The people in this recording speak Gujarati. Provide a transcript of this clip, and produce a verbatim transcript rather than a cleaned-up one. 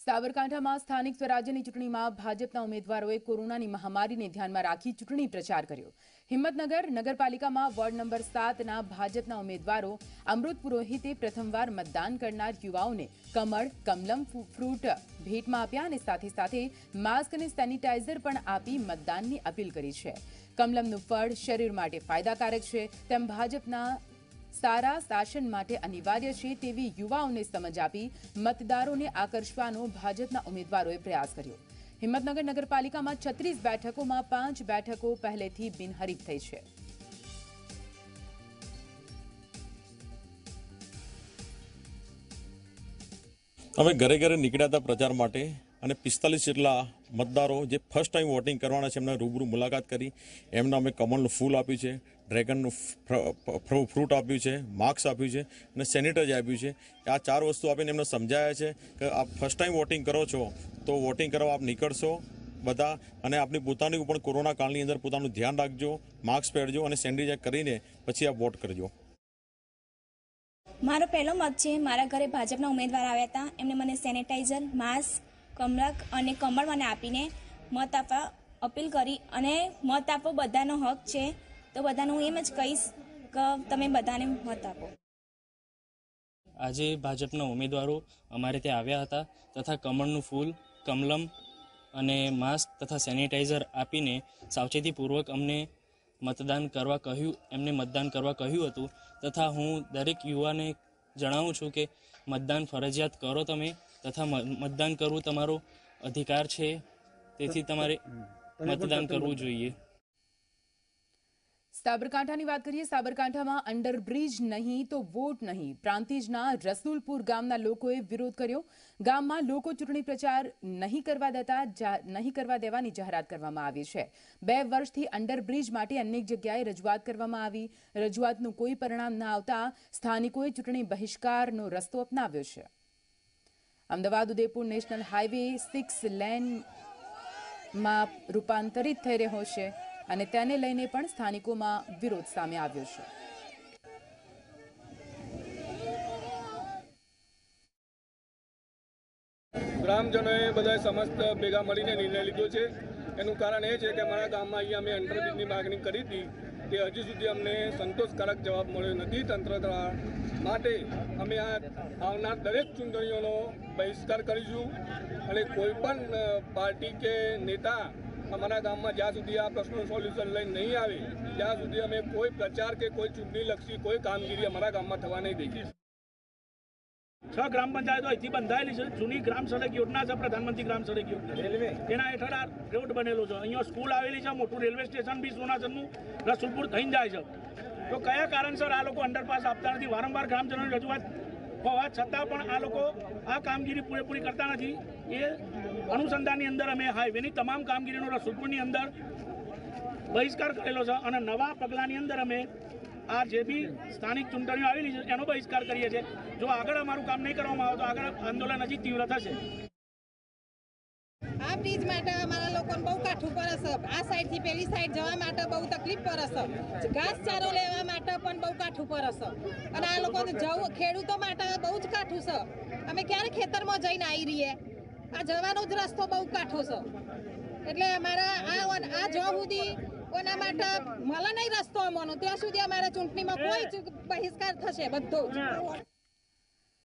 સાબરકાંઠામાં સ્થાનિક સ્વરાજ્યની ચૂંટણીમાં ભાજપના ઉમેદવારોએ કોરોનાની મહામારીને ધ્યાનમાં રાખી ચૂંટણી પ્રચાર કર્યો। હિંમતનગર નગરપાલિકામાં વોર્ડ નંબર સાતના ભાજપના ઉમેદવારો અમૃત પુરોહિતે પ્રથમવાર મતદાન કરનાર યુવાઓને કમળ કમલમ ફ્રૂટ ભેટમાં આપ્યા અને સાથે સાથે માસ્ક અને સેનિટાઇઝર પણ આપી મતદાનની અપીલ કરી છે। કમલમનું ફળ શરીર માટે ફાયદાકારક છે તેમ ભાજપના सारा शासन माटे अनिवार्य छे तेवी युवाओने समझ आपी मतदारोने आकर्षवानो भाजपना उम्मीदवारोए प्रयास कर्यो। हिम्मतनगर नगरपालिकामां छत्रीस बेठकोमां पांच बेठको पहलेथी बिनहरीफ थई छे। अमे घरे घरे निकळ्या हता प्रचार माटे અને પિસ્તાલીસ જેટલા મતદારો જે ફર્સ્ટ ટાઈમ વોટિંગ કરવાના છે એમને રૂબરૂ મુલાકાત કરી એમને અમે કમળનું ફૂલ આપ્યું છે, ડ્રેગનનું ફ્રૂટ આપ્યું છે, માસ્ક આપ્યું છે અને સેનિટાઈઝર આપ્યું છે। આ ચાર વસ્તુ આપીને એમને સમજાયા છે કે આપ ફર્સ્ટ ટાઈમ વોટિંગ કરો છો તો વોટિંગ કરવા આપ નીકળશો બધા અને આપની પોતાની પણ કોરોના કાળની અંદર પોતાનું ધ્યાન રાખજો, માસ્ક પહેરજો અને સેનિટાઈઝર કરીને પછી આપ વોટ કરજો। મારો પહેલો મત છે। મારા ઘરે ભાજપના ઉમેદવાર આવ્યા હતા, એમને મને સેનિટાઈઝર, માસ્ક, કમળક અને કમળ મને આપીને મત આપવા અપીલ કરી અને મત આપવો બધાનો હક છે, તો બધાને હું એમ જ કહીશ કે તમે બધાને મત આપો। આજે ભાજપના ઉમેદવારો અમારે ત્યાં આવ્યા હતા તથા કમળનું ફૂલ, કમલમ અને માસ્ક તથા સેનિટાઈઝર આપીને સાવચેતીપૂર્વક અમને મતદાન કરવા કહ્યું એમને મતદાન કરવા કહ્યું હતું તથા હું દરેક યુવાને જણાવું છું કે મતદાન ફરજિયાત કરો તમે તથા મતદાન કરવું તમારો અધિકાર છે, તેથી તમારે મતદાન કરવું જોઈએ। સાબરકાંઠાની વાત કરીએ। સાબરકાંઠામાં અંડરબ્રિજ નહીં તો વોટ નહીં પ્રાંતિજના રસુલપુર ગામના લોકોએ વિરોધ કર્યો। ગામમાં લોકો ચૂંટણી પ્રચાર નહીં કરવા દેતા નહીં કરવા દેવાની જાહેરાત કરવામાં આવી છે। બે વર્ષથી અંડરબ્રિજ માટે અનેક જગ્યાએ રજૂઆત કરવામાં આવી, રજૂઆતનું કોઈ પરિણામ ન આવતા સ્થાનિકોએ ચૂંટણી બહિષ્કારનો રસ્તો અપનાવ્યો છે। Ahmedabad Udaipur national highway six લેનમાં રૂપાંતરિત થઈ રહ્યો છે અને તેને લઈને પણ સ્થાનિકોમાં વિરોધ સામે આવ્યો છે। ગ્રામજનોએ બધા સમસ્ત ભેગા મળીને નિર્ણય લીધો છે। એનું કારણ એ છે કે અમારા ગામમાં અહીંયા અમે અંડરબ્રિજની માગણી કરી હતી, તે હજી સુધી અમને સંતોષકારક જવાબ મળ્યો નથી તંત્ર દ્વારા। માટે અમે આ આવનાર દરેક ચૂંટણીઓનો બહિષ્કાર કરીશું અને કોઈ પણ પાર્ટી કે નેતા અમારા ગામમાં જ્યાં સુધી આ પ્રશ્નનું સોલ્યુશન લઈને નહીં આવે ત્યાં સુધી અમે કોઈ પ્રચાર કે કોઈ ચૂંટણીલક્ષી કોઈ કામગીરી અમારા ગામમાં થવા નહીં દઈએ। છ ગ્રામ પંચાયતો અહીંથી બંધાયેલી છે। જૂની ગ્રામ સડક યોજના છે, પ્રધાનમંત્રી ગ્રામ સડક યોજના, એના હેઠળ આ રોડ બનેલો છે। અહીંયા સ્કૂલ આવેલી છે, મોટું રેલવે સ્ટેશન બી સોનાસરનું રસુલપુર થઈને જાય છે। તો કયા કારણસર આ લોકો અંડરપાસ આપતા નથી? વારંવાર ગ્રામજનોની રજૂઆત હોવા છતાં પણ આ લોકો આ કામગીરી પૂરેપૂરી કરતા નથી। એ અનુસંધાનની અંદર અમે હાઈવેની તમામ કામગીરીનો રસુલપુરની અંદર બહિષ્કાર કરેલો છે અને નવા પગલાંની અંદર અમે આ જે બી સ્થાનિક ચૂંટણીઓ આવેલી છે એનો બહિષ્કાર કરીએ છીએ। જો આગળ અમારું કામ નહીં કરવામાં આવે તો આગળ આંદોલન હજી તીવ્ર થશે। આ બ્રિજ માટે અમારા લોકોને બહુ કાઠું પડે છે। આ સાઈડથી પેલી સાઈડ જવા માટે બહુ તકલીફ પડે છે। ઘાસચારો લેવા માટે પણ બહુ કાઠું પડે છે અને આ લોકોને જવું ખેડૂતો માટે બહુ જ કાઠું છે। અમે ક્યારે ખેતરમાં જઈને આવી રહીએ, આ જવાનો જ રસ્તો બહુ કાઠો છે। એટલે અમારા આ આ જો સુધી કોના માટે મળે નહીં રસ્તો અમોનો ત્યાં સુધી અમારા ચૂંટણીમાં કોઈ જ બહિષ્કાર થશે બધો જ।